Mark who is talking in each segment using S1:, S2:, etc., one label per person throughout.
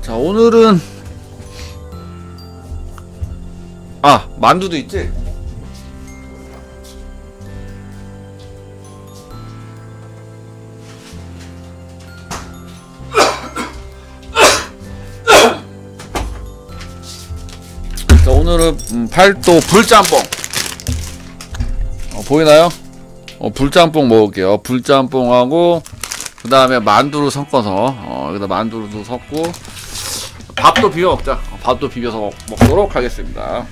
S1: 자, 오늘은 만두도 있지? 자, 오늘은 팔도 불짬뽕 보이나요? 불짬뽕 먹을게요. 불짬뽕하고 그 다음에 만두를 섞어서 여기다 만두도 섞고 밥도 비벼 먹자. 밥도 비벼서 먹도록 하겠습니다.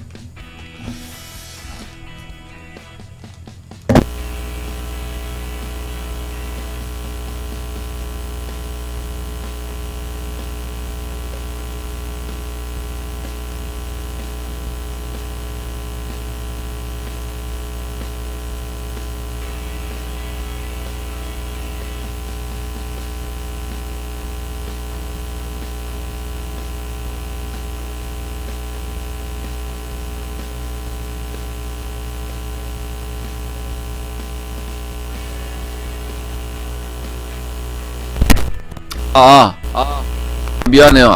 S1: 미안해요.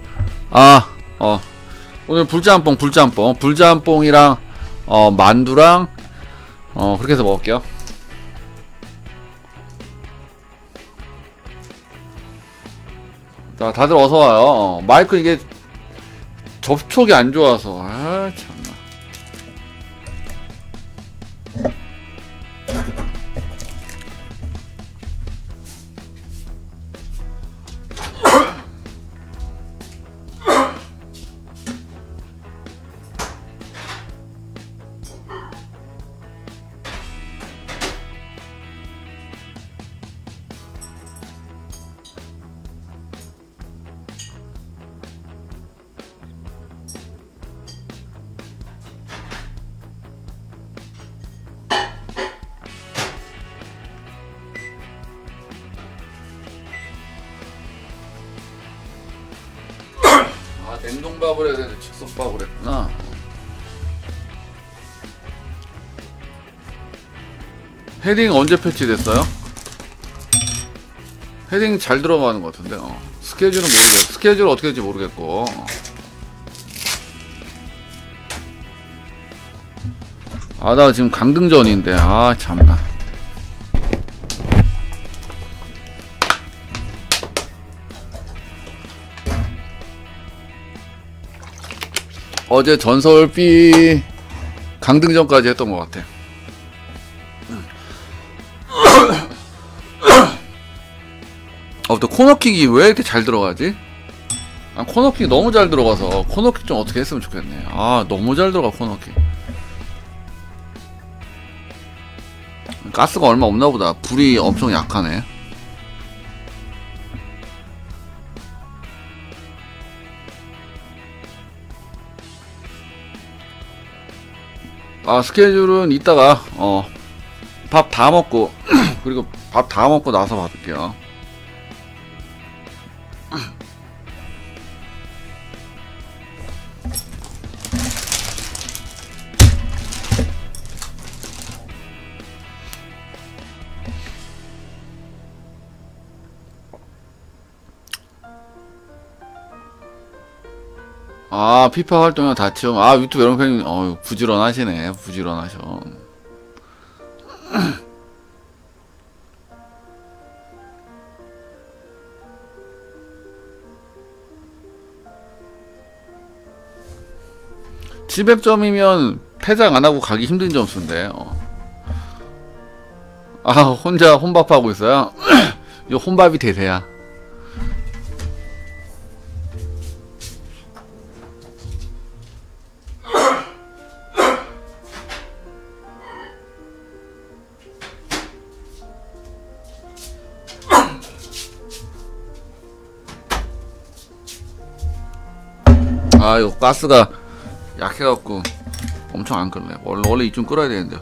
S1: 오늘 불짬뽕이랑 만두랑 그렇게 해서 먹을게요. 자, 다들 어서 와요. 마이크 이게 접촉이 안 좋아서 참나. 냉동밥을 해야 되는데 즉석밥을 했구나. 헤딩 언제 패치됐어요? 헤딩 잘 들어가는 것 같은데 스케줄은 모르겠고, 스케줄 어떻게 될지 모르겠고. 나 지금 강등전인데 참나. 어제 전설 B 강등전까지 했던 것 같아. 또 코너킥이 왜 이렇게 잘 들어가지? 코너킥이 너무 잘 들어가서 코너킥 좀 어떻게 했으면 좋겠네. 너무 잘 들어가 코너킥. 가스가 얼마 없나 보다. 불이 엄청 약하네. 스케줄은 이따가 밥 다 먹고 그리고 밥 다 먹고 나서 받을게요. 피파 활동이랑 다치요. 유튜브 여러분 팬님, 부지런하시네. 부지런하셔. (700점이면) 패작 안하고 가기 힘든 점수인데. 혼자 혼밥하고 있어요. 이 혼밥이 대세야. 이거 가스가 약해갖고 엄청 안 끓네. 원래 이쯤 끓어야 되는데.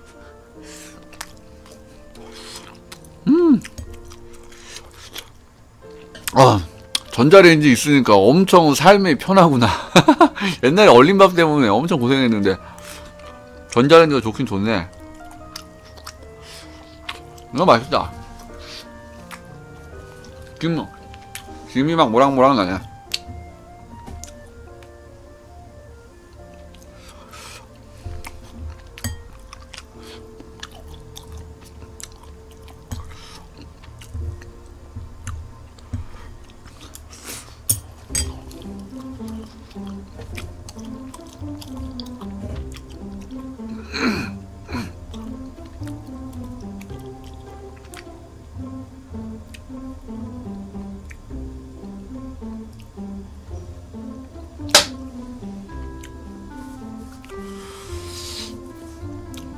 S1: 전자레인지 있으니까 엄청 삶이 편하구나. 옛날에 얼린밥 때문에 엄청 고생했는데 전자레인지가 좋긴 좋네. 이거 맛있다. 김이 막 모락모락 나네.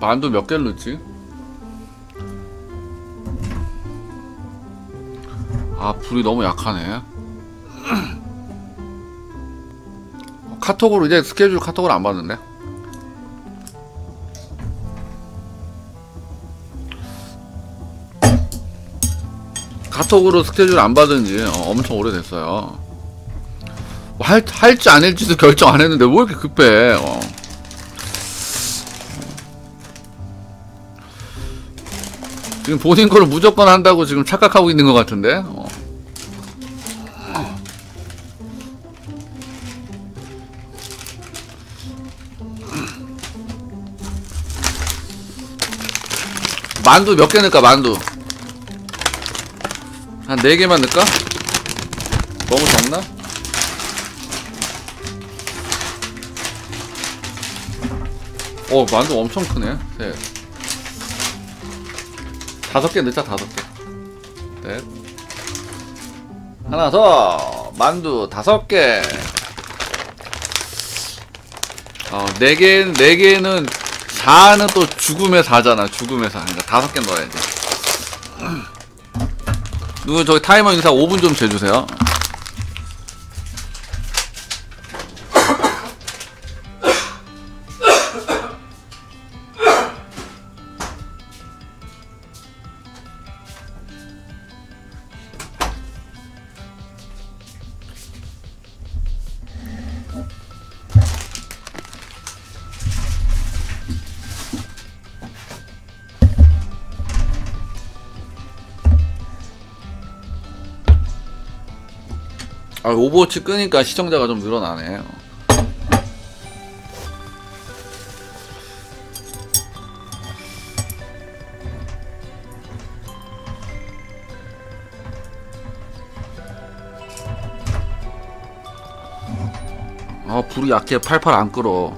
S1: 만두 몇 개를 넣지? 아, 불이 너무 약하네. 카톡으로 이제 스케줄 카톡을 안 받는데. 카톡으로 스케줄 안 받은 지 엄청 오래됐어요. 뭐 할지 안 할지도 결정 안 했는데 왜 이렇게 급해. 지금 본인 거를 무조건 한다고 지금 착각하고 있는 것 같은데. 만두 몇 개 넣을까? 만두 한 4개만 넣을까? 너무 적나? 만두 엄청 크네. 셋. 5개 넣자. 5개. 넷. 하나 더. 만두 5개. 4개는 4는 또 죽음의 4잖아. 죽음의 4. 그러니까 5개 넣어야지. 누구 저기 타이머 인사 5분 좀 재주세요. 오버워치 끄니까 시청자가 좀 늘어나네. 불이 약해. 팔팔 안 끓어.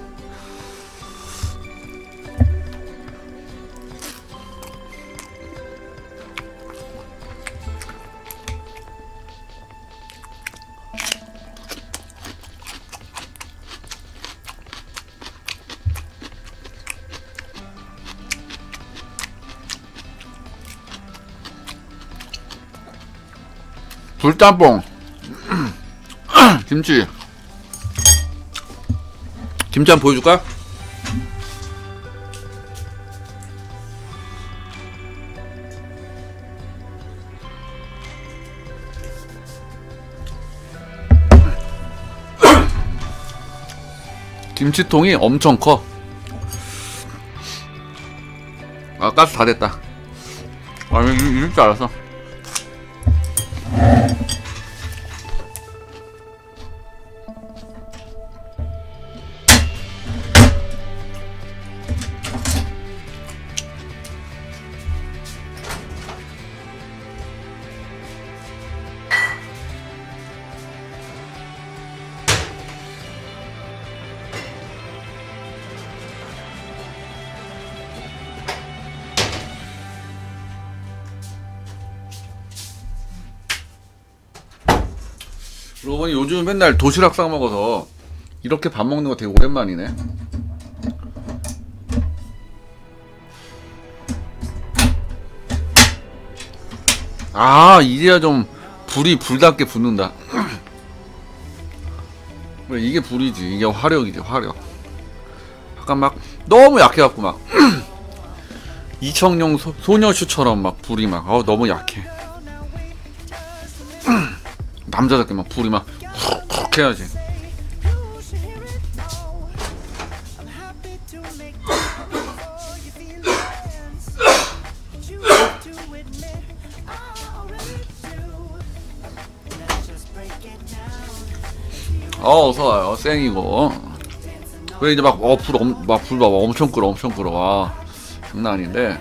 S1: 불짬뽕 김치 한번 보여줄까? 김치통이 엄청 커. 가스 다 됐다. 이럴 줄 알았어. 그러고 보니 요즘 맨날 도시락 싸 먹어서 이렇게 밥 먹는 거 되게 오랜만이네. 이제야 좀 불이 불답게 붙는다. 그래, 이게 불이지. 이게 화력이지, 화력. 약간 막 너무 약해갖고 막 이청용 소녀슈처럼 막 불이 막 너무 약해. 남자답게 막 불이 막 훅훅 해야지. 어서와요. 쌩이고. 그래 이제 막 불 봐봐. 엄청 끓어, 엄청 끓어. 와, 장난 아닌데.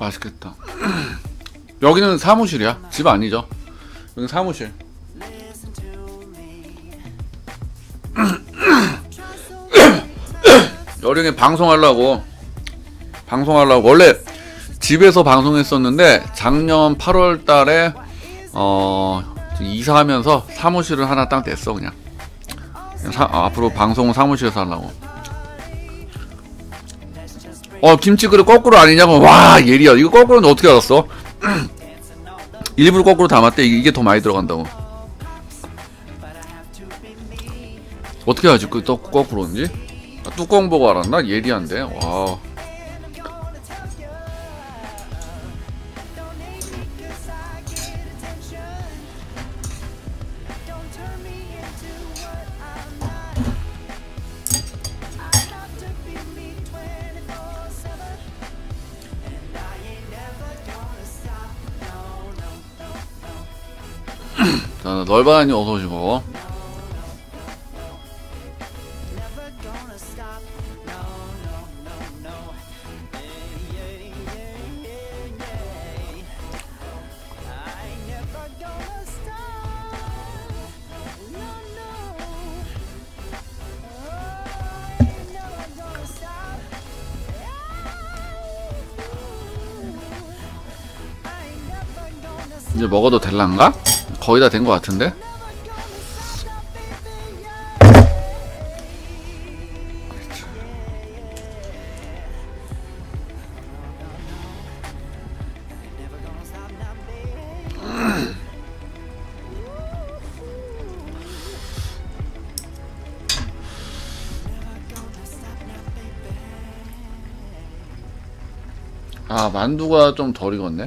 S1: 맛있겠다. 여기는 사무실이야. 집 아니죠. 여기는 사무실. 여름에 방송하려고 원래 집에서 방송했었는데 작년 8월 달에 이사하면서 사무실을 하나 딱 냈어. 그냥 앞으로 방송은 사무실에서 하려고. 김치 그릇 거꾸로 아니냐고. 와, 예리야. 이거 거꾸로는 어떻게 알았어? 일부러 거꾸로 담았대. 이게 더 많이 들어간다고. 어떻게 하지? 그 거꾸로인지? 뚜껑 보고 알았나? 예리한데. 와. 자, 널바님 어서 오시고. 이제 먹어도 될란가? 거의 다 된 것 같은데? 아, 만두가 좀 덜 익었네.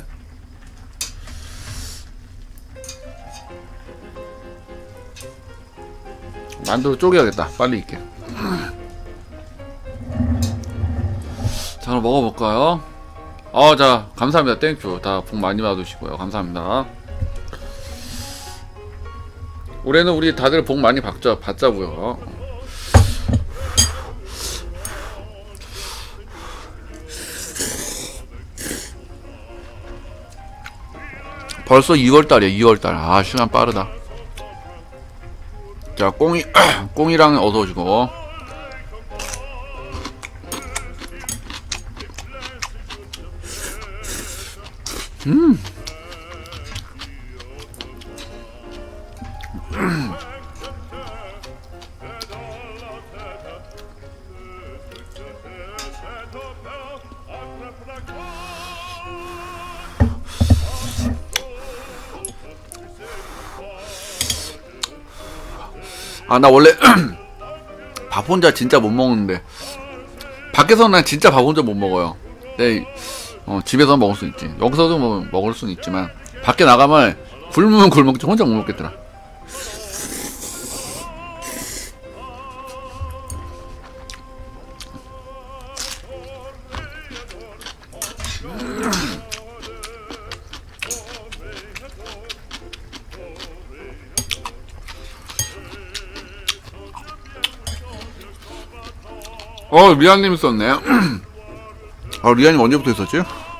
S1: 만두를 쪼개야겠다. 빨리 익게. 자, 그럼 먹어볼까요? 자, 감사합니다. 땡큐. 다 복 많이 받으시고요. 감사합니다. 올해는 우리 다들 복 많이 받자고요. 벌써 2월달이야. 2월달. 아, 시간 빠르다. 자, 꽁이랑 어서 오시고. 나 원래 밥 혼자 진짜 못 먹는데 밖에서는 난 진짜 밥 혼자 못 먹어요. 근데 집에서 먹을 수 있지. 여기서도 뭐 먹을 수는 있지만 밖에 나가면 굶으면 굶먹지 혼자 못 먹겠더라. 리안님 있었네. 리안님 언제부터 있었지?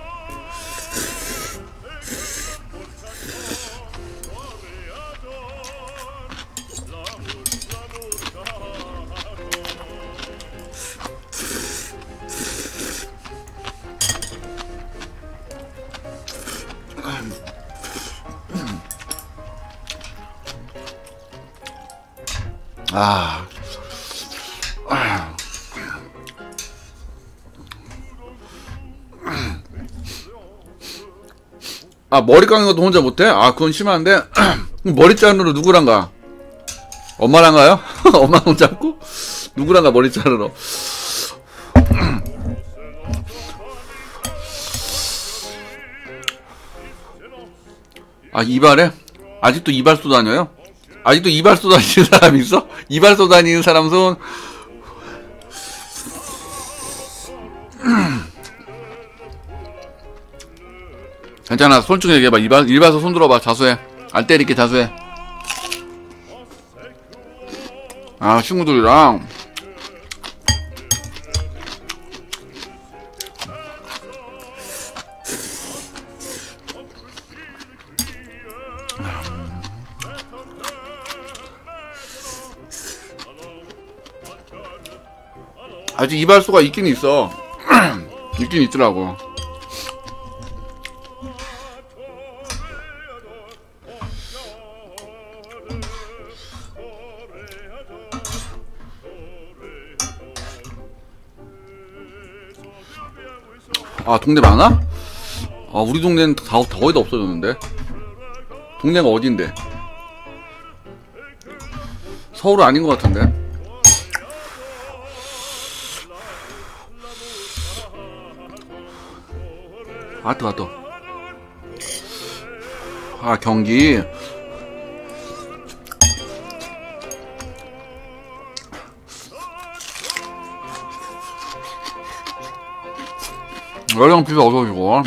S1: 머리 감는 것도 혼자 못해? 그건 심한데. 머리 자르러 누구랑 가? 엄마랑 가요? 엄마 혼자 고 누구랑 가 머리 자르러? 이발해? 아직도 이발소 다녀요? 아직도 이발소 다니는 사람 있어? 이발소 다니는 사람 손. 괜찮아. 솔직히 얘기해봐. 이발소 손 들어봐. 자수해. 안 때릴게. 자수해. 친구들이랑 아직 이발소가 있긴 있어. 있긴 있더라고. 아, 동네 많아? 아, 우리 동네는 거의 다 없어졌는데. 동네가 어딘데? 서울 아닌 것 같은데. 아, 뜨거. 아, 경기. 연령 비싸 어서오시고.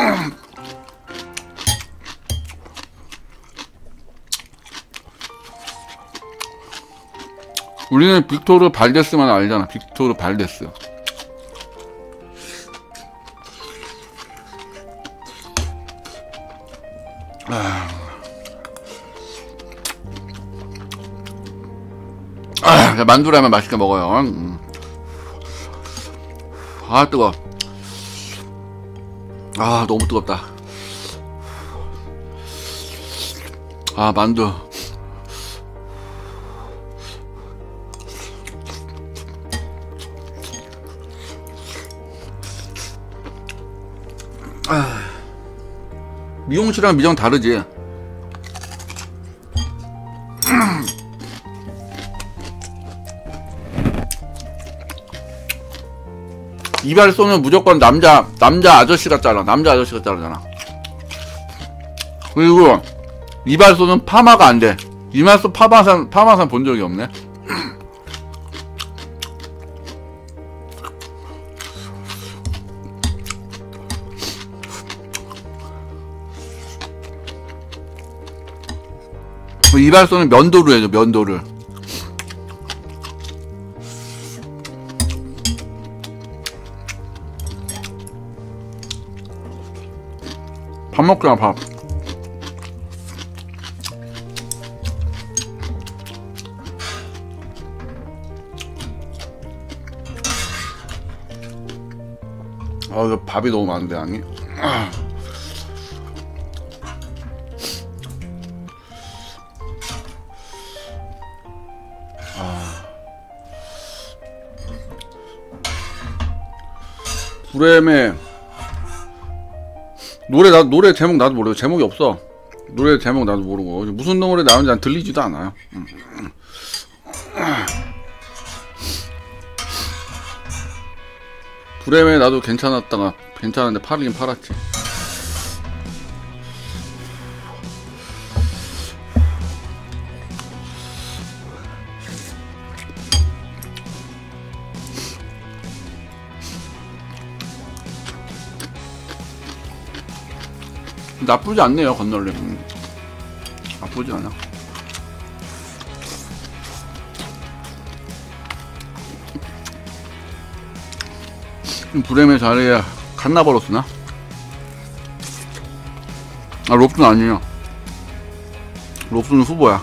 S1: 우리는 빅토르 발데스만 알잖아. 빅토르 발데스. 만두라면 맛있게 먹어요. 아, 뜨거. 아, 너무 뜨겁다. 아, 만두. 미용실이랑 미정 다르지. 이발소는 무조건 남자 아저씨가 잘라. 남자 아저씨가 자르잖아. 그리고 이발소는 파마가 안 돼. 이발소 파마산 본 적이 없네. 이발소는 면도를 해줘. 면도를. 밥 먹자, 밥. 아, 이거 밥이 너무 많은데, 아니? 브렘의 노래 제목 나도 모르고, 제목이 없어. 노래 제목 나도 모르고, 무슨 노래 나오는지 난 들리지도 않아요. 브렘에 나도 괜찮은데 팔긴 팔았지. 나쁘지 않네요, 건널림. 나쁘지 않아. 브렘의 자리에 칸나버로스나? 아, 롭슨 아니에요. 롭슨은 후보야.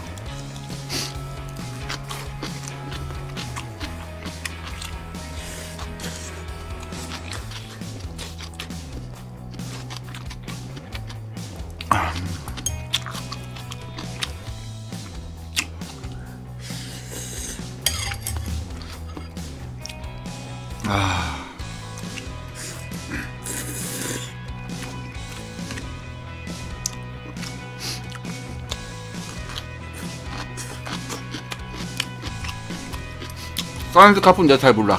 S1: 사이언스 카프는 내가 잘 몰라.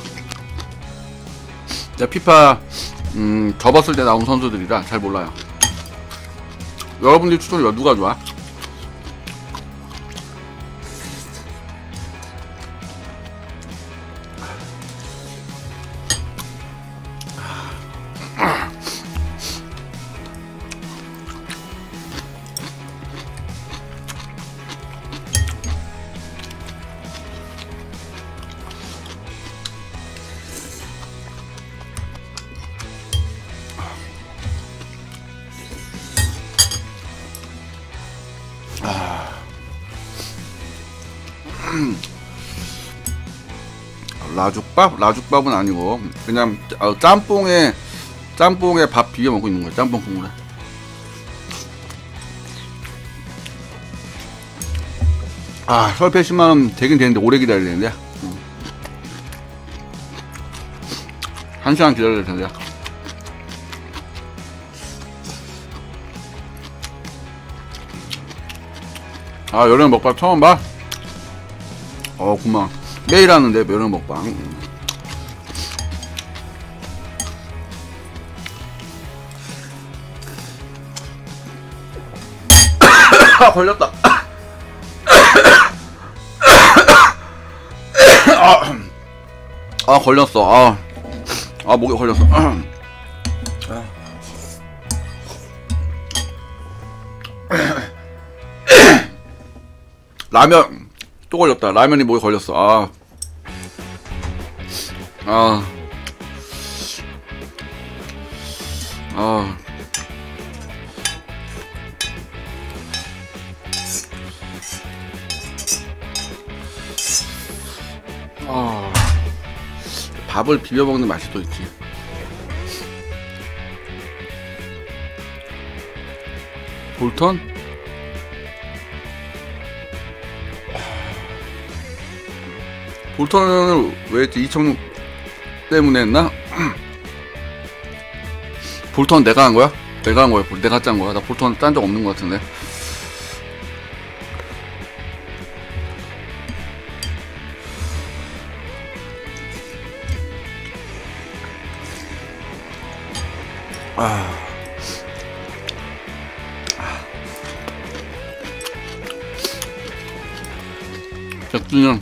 S1: 내가 피파 접었을 때 나온 선수들이라 잘 몰라요. 여러분들이 추천해요. 누가 좋아? 라죽밥? 라죽밥은 아니고 그냥 짬뽕에 밥 비벼 먹고 있는 거야. 짬뽕 국물에. 아, 설패 10만원 되긴 되는데 오래 기다려야 되는데 1시간 기다려야 되는데. 아, 여름 먹방 처음 봐? 고마워. 매일 하는데 여름 먹방. 아, 걸렸다. 걸렸어. 목에 걸렸어. 라면 또 걸렸다. 라면이 목에 걸렸어. 밥을 비벼 먹는 맛이 또 있지. 볼턴? 볼턴을 왜 했지? 이청 때문에 했나? 볼턴 내가 한 거야? 내가 한 거야? 내가 짠 거야? 나 볼턴 짠 적 없는 거 같은데. 백두년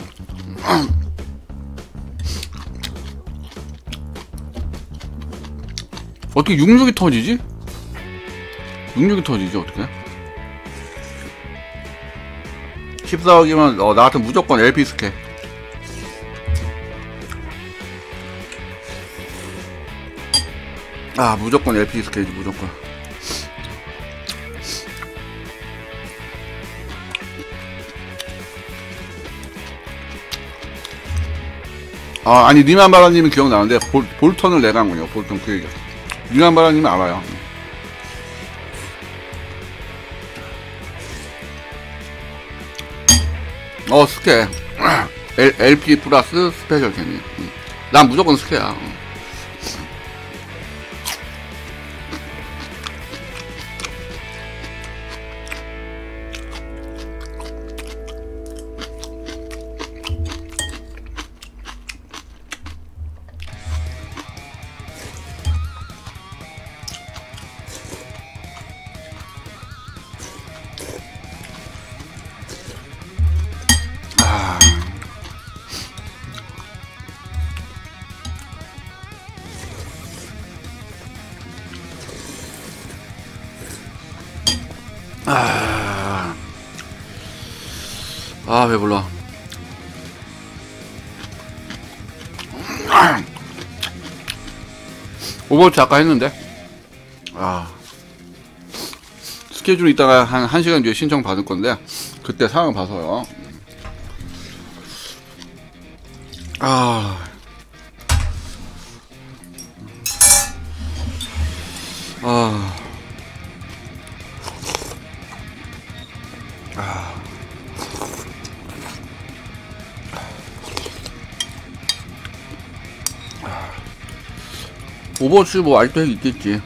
S1: 어떻게 66이 터지지? 66이 터지지 어떻게? 14억이면 나 같은 무조건 LP 스케. 무조건 LP 스케지 무조건. 아니 니만바라님은 기억나는데 볼턴을 내가 한 거냐. 볼턴 그 얘기야. 니만바라님은 알아요. 스케. LP 플러스 스페셜 캐니. 난 무조건 스케야. 배불러. 오버워치 아까 했는데 스케줄 있다가 한 1시간 뒤에 신청 받을 건데 그때 상황 봐서요. 오버워치 뭐 아직도 핵 있겠지.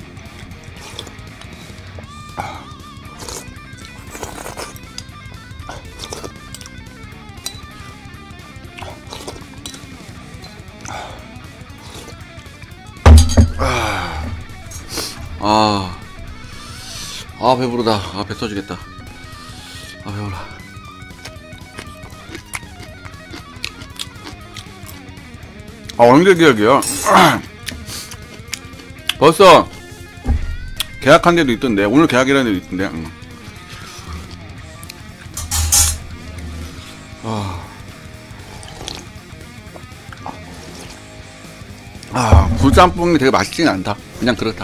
S1: 배부르다. 배 터지겠다. 배불러. 언제 계약이야? 벌써 계약한 데도 있던데. 오늘 계약이라는 데도 있던데. 굴짬뽕이 되게 맛있진 않다. 그냥 그렇다.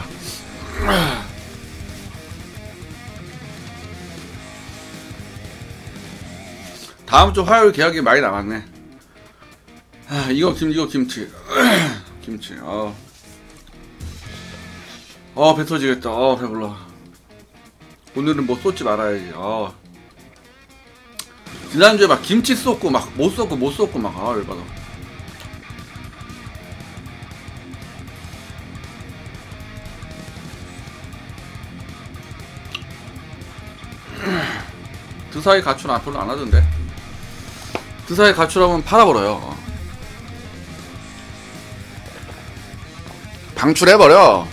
S1: 다음 주 화요일 계약이 많이 나갔네. 아, 이거 김치. 김치. 배 터지겠다. 배불러. 오늘은 뭐 쏟지 말아야지. 지난주에 막 김치 쏟고 막 못 쏟고 막 열받아. 드사이 가출 별로 안 하던데. 드사이 가출하면 팔아버려요. 방출해버려.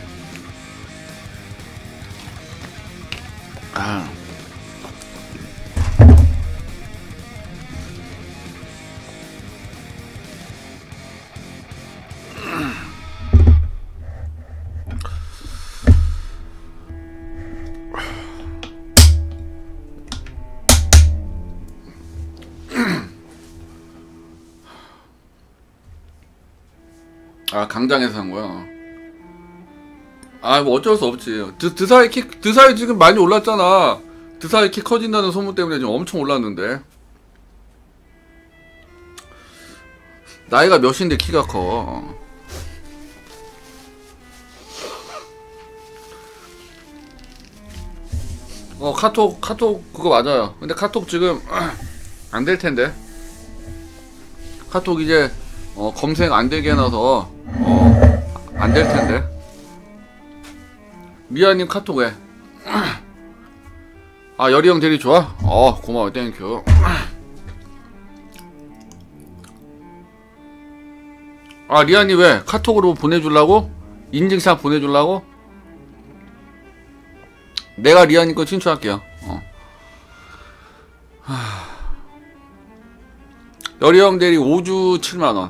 S1: 강장에서 산 거야. 뭐 어쩔 수 없지. 드사이 지금 많이 올랐잖아. 드사이 키 커진다는 소문 때문에 지금 엄청 올랐는데. 나이가 몇인데 키가 커. 카톡 그거 맞아요. 근데 카톡 지금 안 될 텐데. 카톡 이제 검색 안 되게 해놔서 안 될 텐데. 미아님 카톡에 여리형 대리 좋아? 고마워. 땡큐. 리아님 왜 카톡으로 보내주려고? 인증샷 보내주려고? 내가 리아님 거 친추할게요. 여리형 대리 5주 7만원.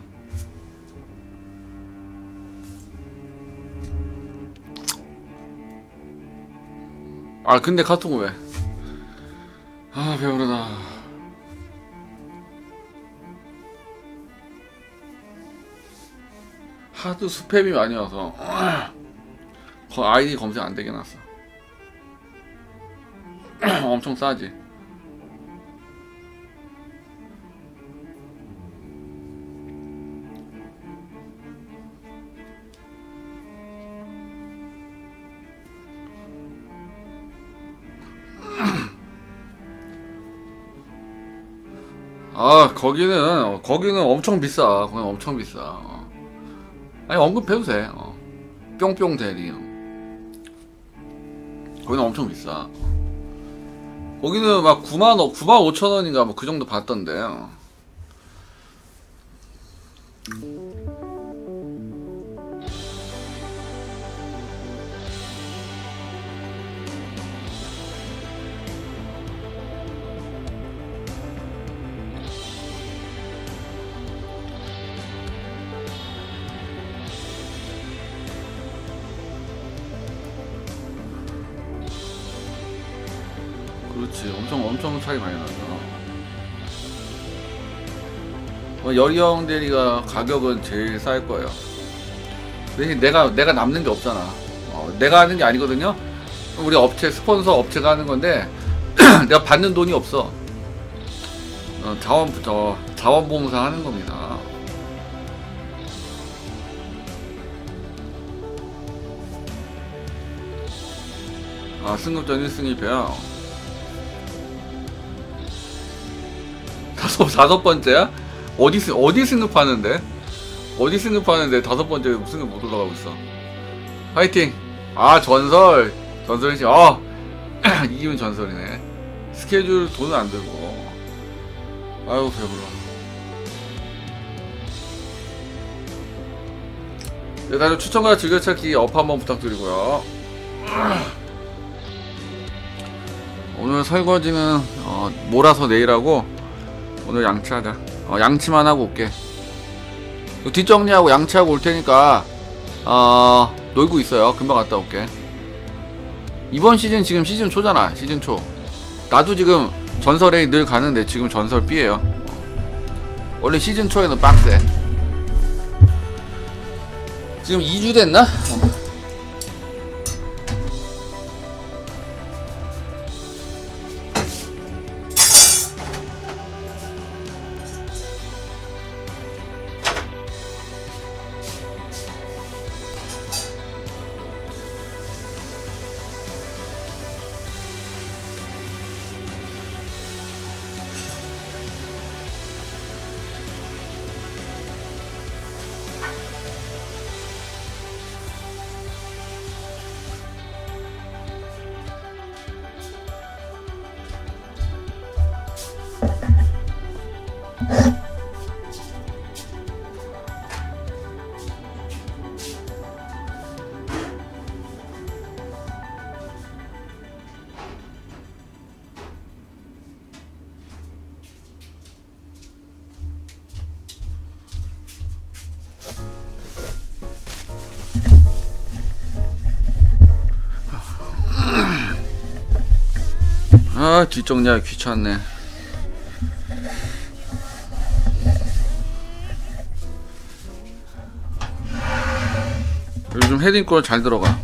S1: 근데 카톡은 왜? 배부르다. 하도 스팸이 많이 와서 아이디 검색 안 되게 놨어. 엄청 싸지. 거기는 엄청 비싸. 거기 엄청 비싸. 아니 언급해도 돼. 뿅뿅 대리. 거기는 엄청 비싸. 거기는 막 9만 5천원인가 뭐 그 정도 받던데. 그렇지. 엄청 차이 많이 나죠. 여리형 대리가 가격은 제일 쌀 거예요. 대신 내가 남는 게 없잖아. 내가 하는 게 아니거든요. 우리 업체 스폰서 업체가 하는 건데 내가 받는 돈이 없어. 자원봉사 하는 겁니다. 승급전 1승 1패야. 다섯 번째야? 어디 승급하는데? 어디 승급하는데 다섯 번째 승급 못 올라가고 있어. 화이팅! 전설이지. 이기면 전설이네. 스케줄 돈은 안 들고. 아유, 배불러. 네, 다들 추천과 즐겨찾기 업 한번 부탁드리고요. 오늘 설거지는 몰아서 내일 하고, 오늘 양치하자. 양치만 하고 올게. 뒷정리하고 양치하고 올 테니까 놀고 있어요. 금방 갔다 올게. 이번 시즌 지금 시즌 초잖아. 시즌 초. 나도 지금 전설 A 늘 가는데 지금 전설 B에요. 원래 시즌 초에는 빡세. 지금 2주 됐나? 아, 뒷정리하기 귀찮네. 요즘 헤딩골 잘 들어가.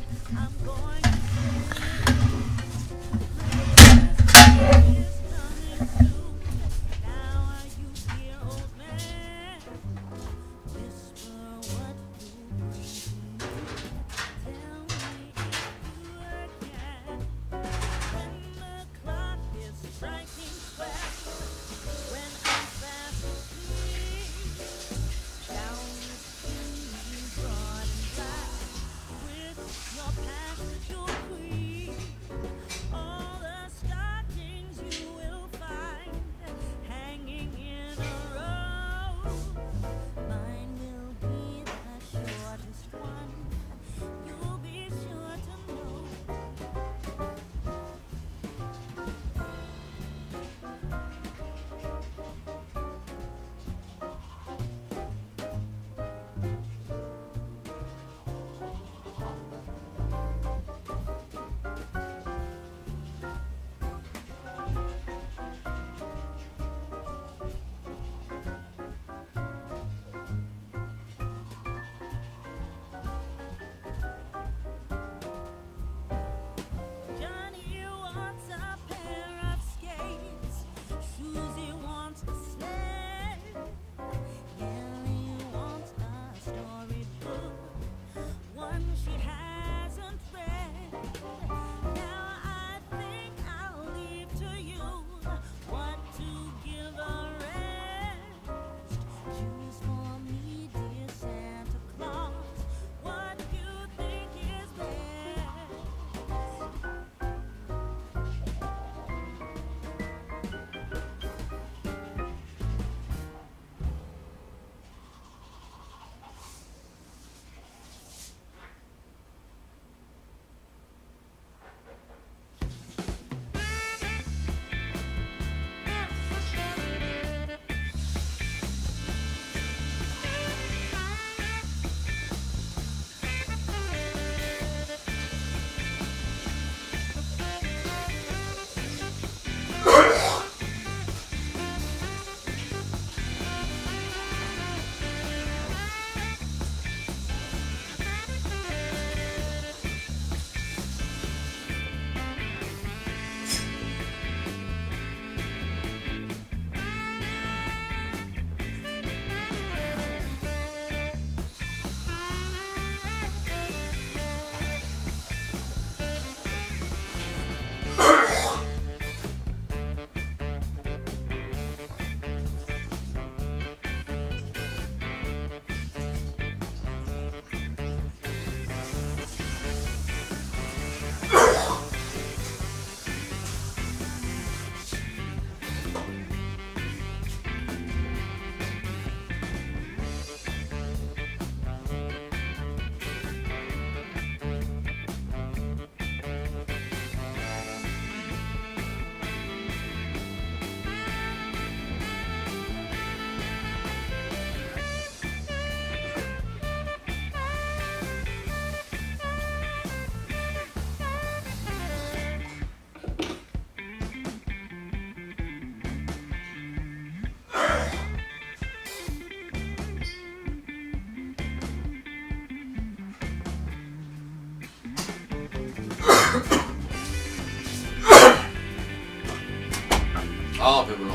S1: 아, 배불러.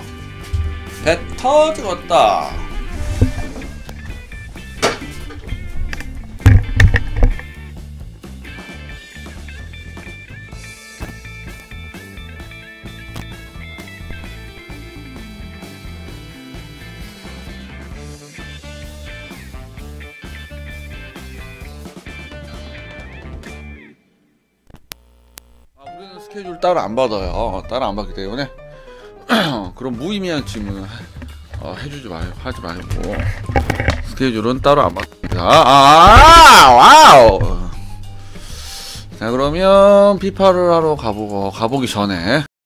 S1: 배 터지겠다. 우리는 스케줄 따로 안 받아요. 따로 안 받기 때문에 그런 무의미한 질문을 해주지 마요. 하지 말고 스케줄은 따로 안 받습니다. 와우. 자, 그러면 피파를 하러 가보기 전에